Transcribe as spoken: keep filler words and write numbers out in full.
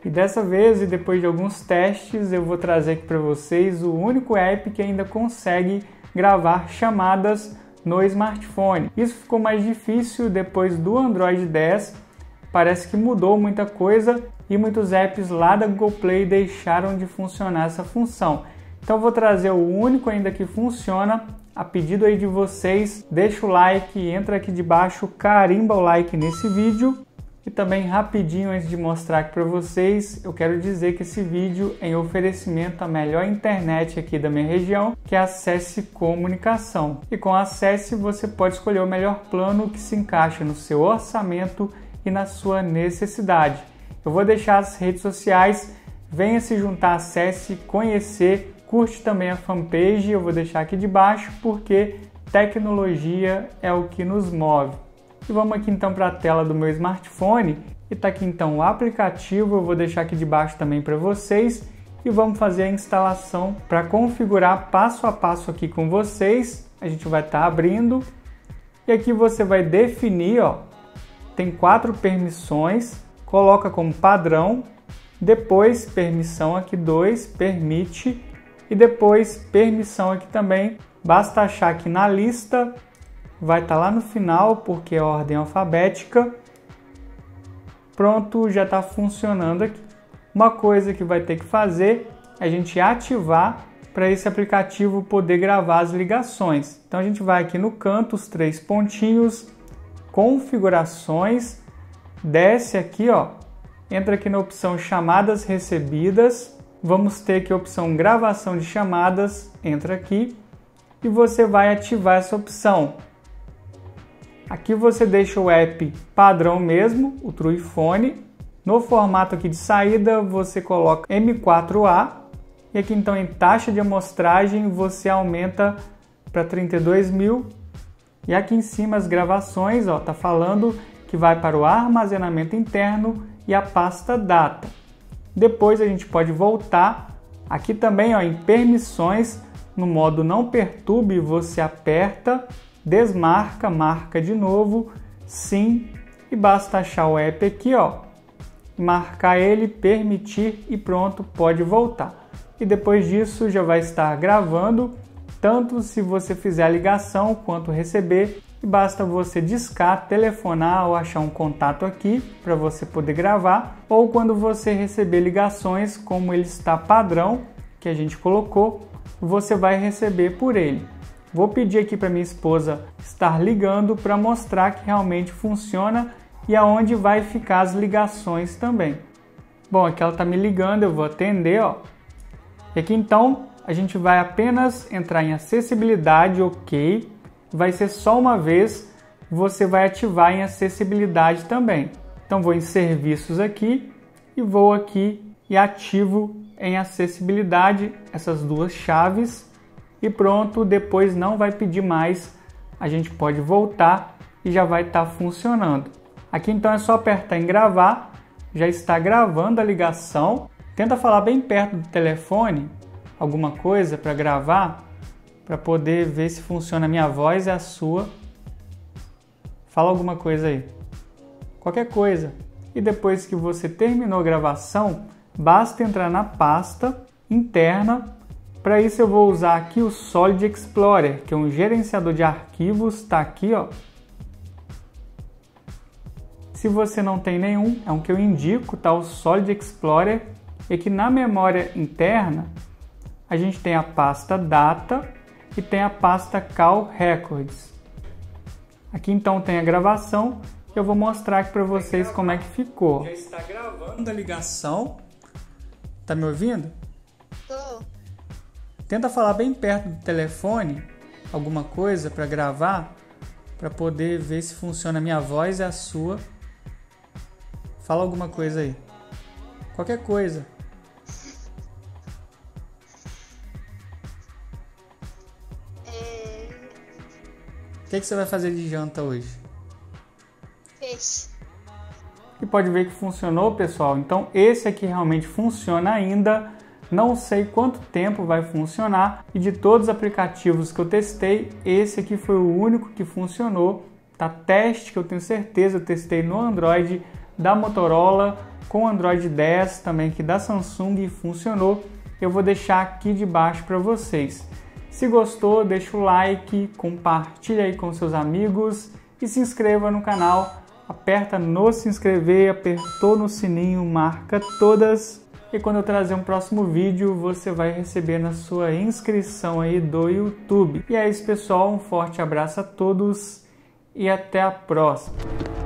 E dessa vez, e depois de alguns testes, eu vou trazer aqui para vocês o único app que ainda consegue gravar chamadas no smartphone. Isso ficou mais difícil depois do Android dez, parece que mudou muita coisa e muitos apps lá da Google Play deixaram de funcionar essa função. Então eu vou trazer o único ainda que funciona. A pedido aí de vocês, deixa o like, entra aqui debaixo, carimba o like nesse vídeo. E também rapidinho, antes de mostrar aqui para vocês, eu quero dizer que esse vídeo é em oferecimento à melhor internet aqui da minha região, que é a Acesse Comunicação. E com a Acesse você pode escolher o melhor plano que se encaixa no seu orçamento e na sua necessidade. Eu vou deixar as redes sociais, venha se juntar à Acesse, conhecer, curte também a fanpage, eu vou deixar aqui debaixo, porque tecnologia é o que nos move. E vamos aqui então para a tela do meu smartphone e tá aqui então o aplicativo, eu vou deixar aqui debaixo também para vocês e vamos fazer a instalação para configurar passo a passo aqui com vocês. A gente vai estar tá abrindo e aqui você vai definir, ó, tem quatro permissões, coloca como padrão, depois permissão aqui dois, permite e depois permissão aqui também, basta achar aqui na lista. Vai estar lá no final, porque é ordem alfabética. Pronto, já está funcionando aqui. Uma coisa que vai ter que fazer é a gente ativar para esse aplicativo poder gravar as ligações. Então a gente vai aqui no canto, os três pontinhos, configurações, desce aqui, ó, entra aqui na opção chamadas recebidas, vamos ter aqui a opção gravação de chamadas, entra aqui e você vai ativar essa opção. Aqui você deixa o app padrão mesmo, o TruePhone. No formato aqui de saída você coloca M quatro A e aqui então em taxa de amostragem você aumenta para trinta e dois mil. E aqui em cima as gravações, ó, tá falando que vai para o armazenamento interno e a pasta data. Depois a gente pode voltar. Aqui também, ó, em permissões, no modo não perturbe, você aperta, desmarca, marca de novo, sim, e basta achar o app aqui, ó, marcar ele, permitir e pronto, pode voltar. E depois disso já vai estar gravando, tanto se você fizer a ligação quanto receber, e basta você discar, telefonar ou achar um contato aqui para você poder gravar, ou quando você receber ligações, como ele está padrão, que a gente colocou, você vai receber por ele. Vou pedir aqui para minha esposa estar ligando para mostrar que realmente funciona e aonde vai ficar as ligações também. Bom, aqui ela está me ligando, eu vou atender, ó. E aqui então a gente vai apenas entrar em acessibilidade, ok. Vai ser só uma vez, você vai ativar em acessibilidade também. Então vou em serviços aqui e vou aqui e ativo em acessibilidade essas duas chaves. E pronto, depois não vai pedir mais, a gente pode voltar e já vai estar funcionando. Aqui então é só apertar em gravar, já está gravando a ligação. Tenta falar bem perto do telefone, alguma coisa para gravar, para poder ver se funciona a minha voz e a sua. Fala alguma coisa aí, qualquer coisa. E depois que você terminou a gravação, basta entrar na pasta interna. Para isso eu vou usar aqui o Solid Explorer, que é um gerenciador de arquivos, está aqui, ó. Se você não tem nenhum, é um que eu indico, tá? O Solid Explorer. E aqui na memória interna, a gente tem a pasta Data e tem a pasta Call Records. Aqui então tem a gravação, eu vou mostrar aqui para vocês como é que ficou. Já está gravando a ligação. Tá me ouvindo? Tô. Tenta falar bem perto do telefone, alguma coisa para gravar, para poder ver se funciona a minha voz e a sua. Fala alguma coisa aí. Qualquer coisa. É... O que, que você vai fazer de janta hoje? Peixe. E pode ver que funcionou, pessoal. Então esse aqui realmente funciona ainda. Não sei quanto tempo vai funcionar e de todos os aplicativos que eu testei, esse aqui foi o único que funcionou. Tá, teste que eu tenho certeza, eu testei no Android da Motorola, com Android dez também que da Samsung funcionou. Eu vou deixar aqui de baixo para vocês. Se gostou, deixa o like, compartilha aí com seus amigos e se inscreva no canal. Aperta no se inscrever, apertou no sininho, marca todas. E quando eu trazer um próximo vídeo, você vai receber na sua inscrição aí do YouTube. E é isso, pessoal. Um forte abraço a todos e até a próxima.